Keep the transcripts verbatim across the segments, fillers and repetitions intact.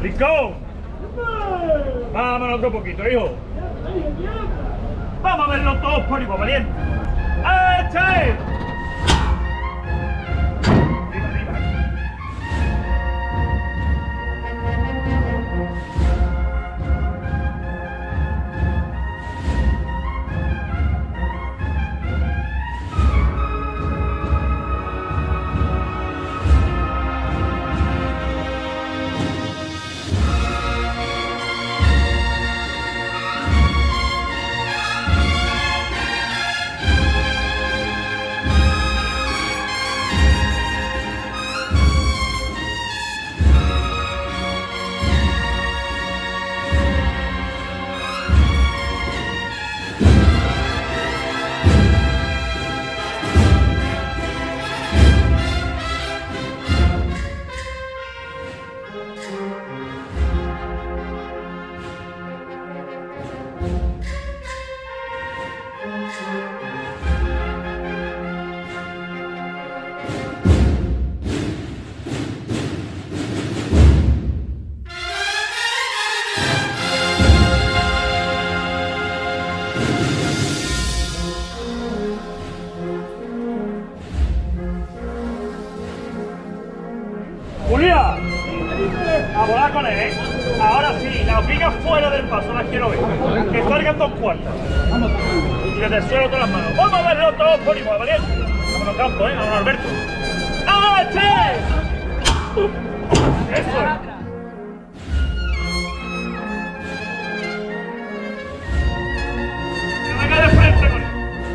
Rincón, vámonos otro poquito, hijo. Vamos a verlo todos por igual, valiente. ¡Eche! Julia, a volar con él, ¿eh? Ahora sí, las vigas fuera del paso, las quiero ver. Que salgan dos cuartas. Y desde el suelo todas las manos. Vamos a verlo todos por igual, valiente. Vámonos campo, ¿eh? Vámonos, Alberto. ¡Ache! Eso es. Que venga de frente con él.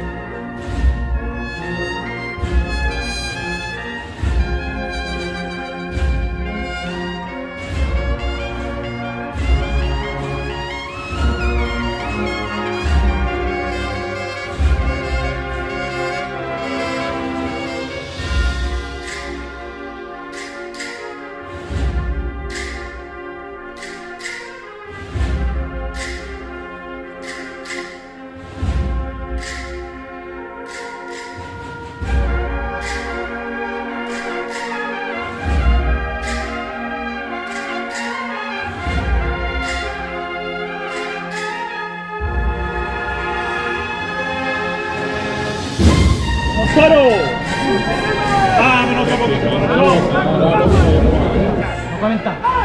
¡Cero! ¡Vámonos un poquito! ¡No! No comenta.